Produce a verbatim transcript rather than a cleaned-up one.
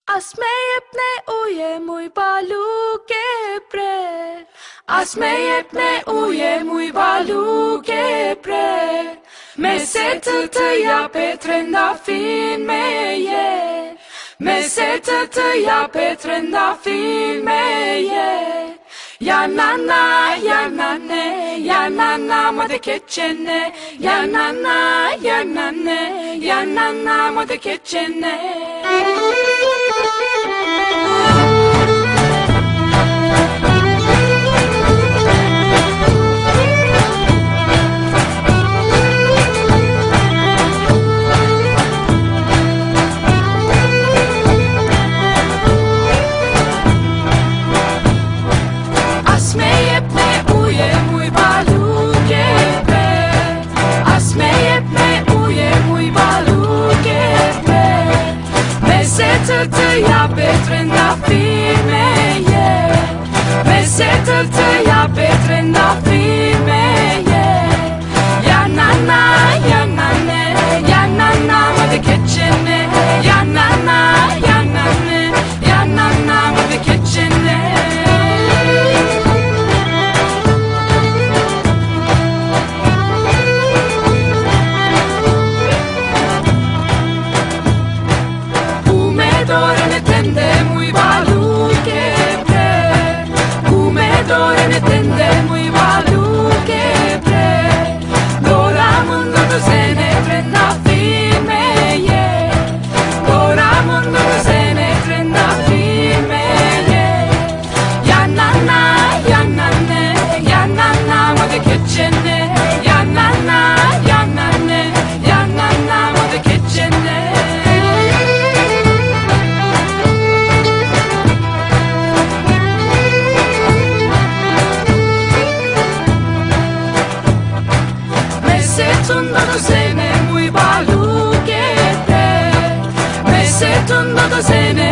Asmejepne uje mój baluke pre. Asmejepne uje mój baluke pre. Me se të të jape trendafin me je. Me se të të jape trendafin me je. Ya nana, ya nane, ya nana ma de keçene. Ya nana, ya nane, ya nana ma de keçene. Të jape trendafin me je. Me se të të jape trendafin me je. Ya nana, ya nane, ya nana ma de keçene. Ya nana, ya nane, ya nana ma de keçene. Come ne tende muy baluke pre. Come dore ne tende muy baluke pre. Dora mundo do se ne trenda fin me je. Dora mundo do se ne trenda fin me je. Ya nana, ya nane, ya nana ma de keçene. Ya nana, ya nane, ya nana ma de keçene. Tunda do sene muy baluke pre. Me se tunda do sene